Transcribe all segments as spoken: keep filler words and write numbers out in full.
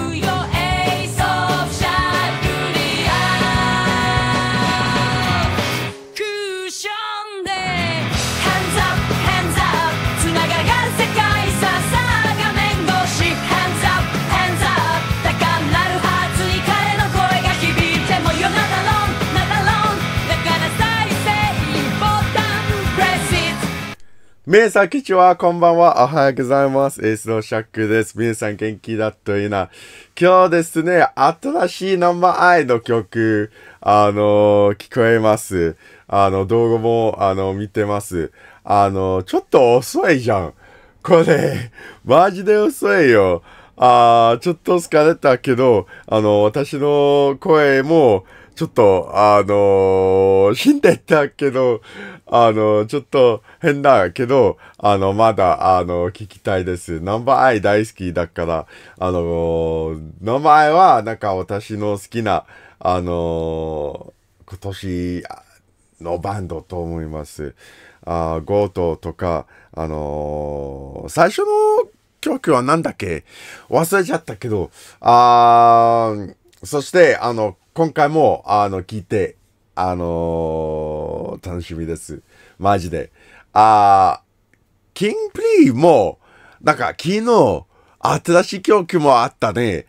皆さん、こんにちは、こんばんは、おはようございます。エースのシャックです。皆さん元気だといいな。今日ですね、新しいナンバーアイの曲、あのー、聞こえます。あの、動画も、あの、見てます。あの、ちょっと遅いじゃん。これ、マジで遅いよ。あー、ちょっと疲れたけど、あの、私の声も、ちょっと、あのー、死んでたけど、あの、ちょっと変だけど、あの、まだ、あの、聞きたいです。ナンバーアイ大好きだから、あの、ナンバーアイは、なんか私の好きな、あの、今年のバンドと思います。あ、ゴートとか、あの、最初の曲はなんだっけ忘れちゃったけど、あー、そして、あの、今回も、あの、聞いて、あのー、楽しみです。マジで。あー、キングプリーも、なんか、昨日、新しい曲もあったね。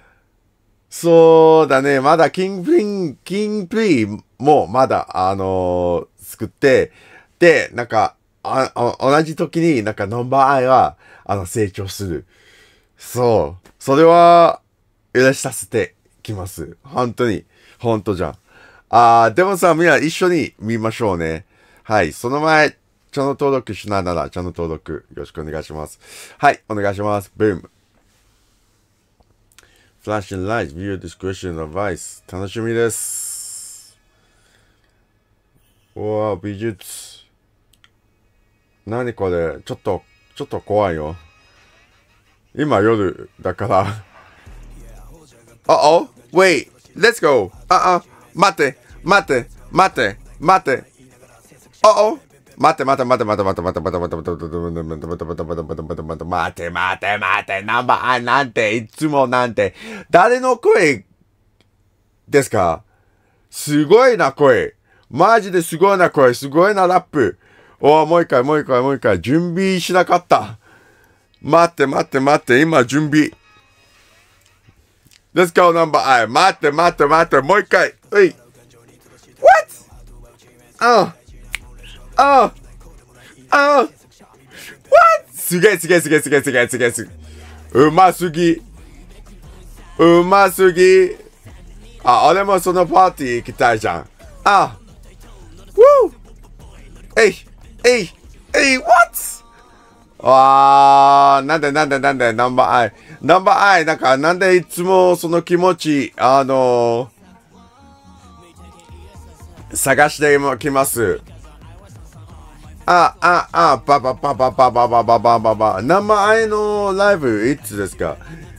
そうだね。まだ、キングプリー、キングプリーも、まだ、あのー、作って、で、なんか、あ、あ同じ時になんか、ナンバーアイは、あの、成長する。そう。それは、許させてきます。本当に。本当じゃん。あー、でもさ、みんな一緒に見ましょうね。はい。その前、チャンネル登録しないなら、チャンネル登録よろしくお願いします。はい。お願いします。ブーム。Flashing Lights, View Discretion Advice。楽しみです。うわー、美術。何これちょっと、ちょっと怖いよ。今夜だから。Uh-oh, wait, let's go. Uh-uh, 待って、待って、待って、待って。Uh-oh, 待って待って待って待って待って待って待って待って待って待って待って待って待って待って待って待って待ってナンバーアイなんていつもなんて誰の声ですか？すごいな声。マジですごいな声。すごいなラップ。おー、もう一回もう一回もう一回準備しなかった。待って待って待って今準備。Let's go number I. 待って待って待って。もう一回。うい。What? ああ。ああ。What? すげえすげえすげえすげえすげえすげえすげえ。うますぎ。うますぎ。あ、俺もそのパーティー行きたいじゃん。あ。Woo! えい。えい。えい。What? わー、なんでなんでなんでナンバーアイ。ナンバーアイ、なんか、なんでいつもその気持ち、あのー、探してきます。あ、あ、あ、ばばばばばばばばばばば。ナンバーアイのライブ、いつですか？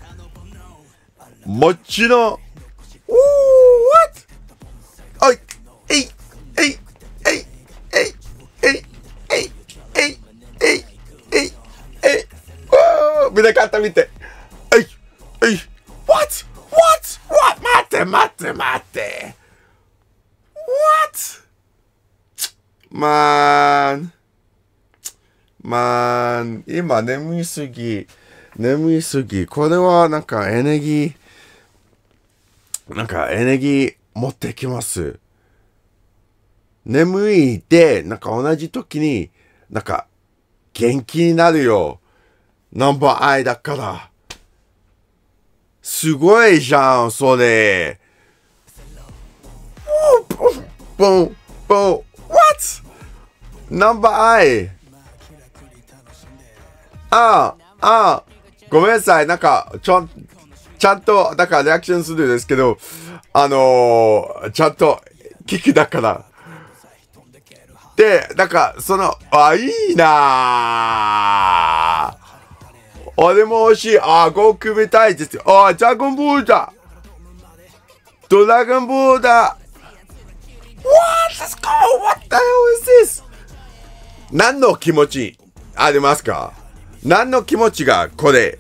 もちろん。おー、what? おい、えい、えい、えい、えい、えい、えい、えい、えい、えい、えい、おー、みんな買った見て。えい、えい、what? What? What? 待って待って待って。What? まーん。まーん。今眠いすぎ。眠いすぎ。これはなんかエネギー、なんかエネギー持ってきます。眠いで、なんか同じ時に、なんか元気になるよ。ナンバーアイだから。すごいじゃん、それ。ボン、ボン、what? ナンバーアイ。ああ、ああ、ごめんなさい。なんか、ちょん、ちゃんと、だからリアクションするんですけど、あのー、ちゃんと聞きだから。で、なんか、その、あ、いいなぁ。 俺も欲しい。ああ、悟空みたいですよ。ああ、ドラゴンボールだ。ドラゴンボールだ。What? Let's go! What the hell is this? 何の気持ちありますか？何の気持ちがこれ？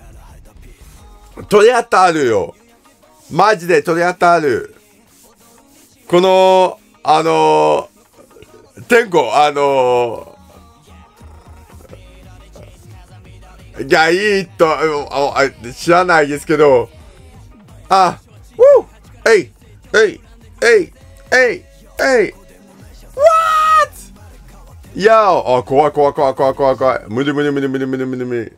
取り当たるよ。マジで取り当たる。この、あのー、天候、あのー、いや、いいと、ああ知らないですけど、あ、ウーえい、えい、えい、えい、えい、what? いやあ、怖い怖い怖い怖い怖い怖い。無理無理無理無理無理無理無理。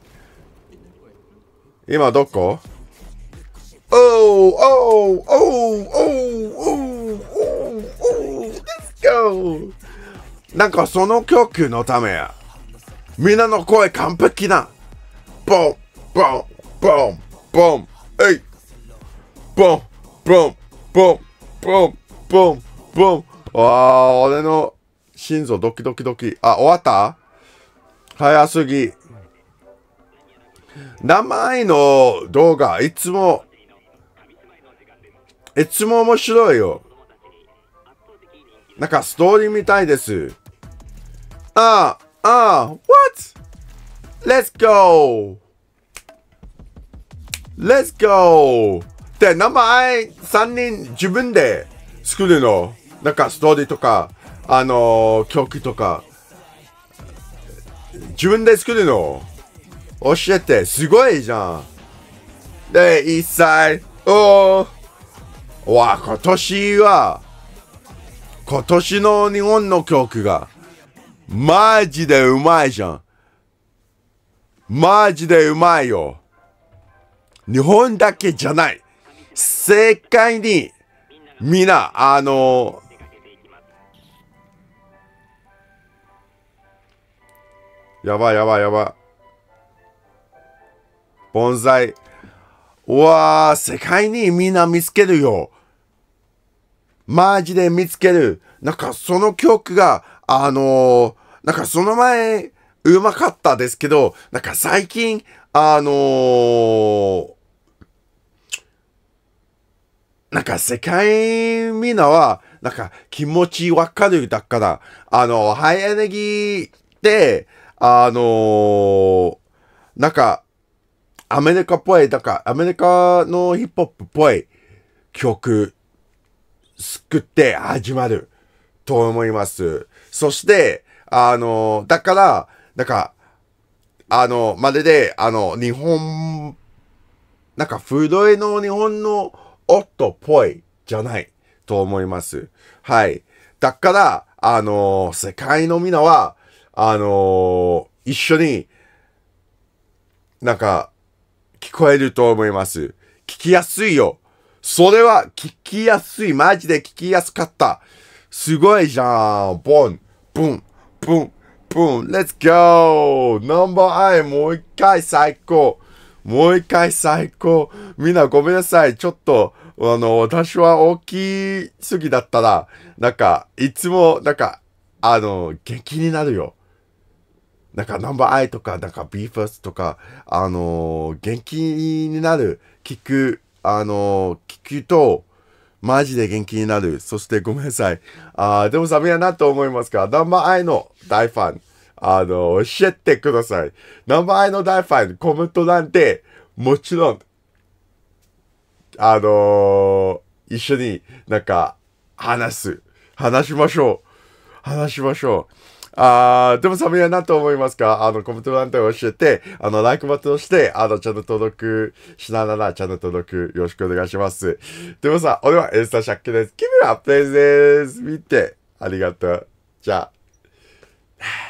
今どこ？ Oh, oh, oh, oh, oh, oh, oh, let's go! なんかその曲のためや。みんなの声完璧だ。ボン、ボン、ボン、ボン、えい。ボン、ボン、ボン、ボン、ボン、ボン。ああ、俺の心臓ドキドキドキ。あ、終わった？早すぎ。名前の動画、いつも、いつも面白いよ。なんかストーリーみたいです。ああ、ああ、what? Let's go! Let's go! で、名前さんにん自分で作るの。なんかストーリーとか、あのー、曲とか。自分で作るの。教えて、すごいじゃん。で、一歳、おー。わ、今年は、今年の日本の曲が、マジでうまいじゃん。マジでうまいよ。日本だけじゃない。世界に、みんな、あの、やばいやばいやばい。盆栽。うわー、世界にみんな見つけるよ。マジで見つける。なんかその曲が、あのー、なんかその前、うまかったですけど、なんか最近、あのー、なんか世界みんなは、なんか気持ちわかるだから、あの、ハイエネギーで、あのー、なんか、アメリカっぽい、だからアメリカのヒップホップっぽい曲作って始まると思います。そして、あの、だから、なんか、あの、まるで、あの、日本、なんか古いの日本の音っぽいじゃないと思います。はい。だから、あの、世界のみんなは、あの、一緒に、なんか、聞こえると思います。聞きやすいよ。それは聞きやすい。マジで聞きやすかった。すごいじゃん。ボン、ブン、ブン、ブン。Let's go! ナンバーアイもう一回最高。もう一回最高。みんなごめんなさい。ちょっと、あの、私は大きすぎだったら、なんか、いつも、なんか、あの、元気になるよ。なんか、ナンバーアイとか、なんか、ビーファースとか、あのー、元気になる。聞く、あのー、聞くと、マジで元気になる。そしてごめんなさい。あー、でもさ、みんな何と思いますか？ナンバーアイの大ファン。あのー、教えてください。ナンバーアイの大ファン、コメント欄で、もちろん、あのー、一緒になんか、話す。話しましょう。話しましょう。あー、でもさ、みんな何と思いますか？あの、コメント欄で教えて、あの、ライクボタンを押して、あの、チャンネル登録しながら、チャンネル登録よろしくお願いします。でもさ、俺はエスターシャックです。キムラプレイです。見て、ありがとう。じゃあ。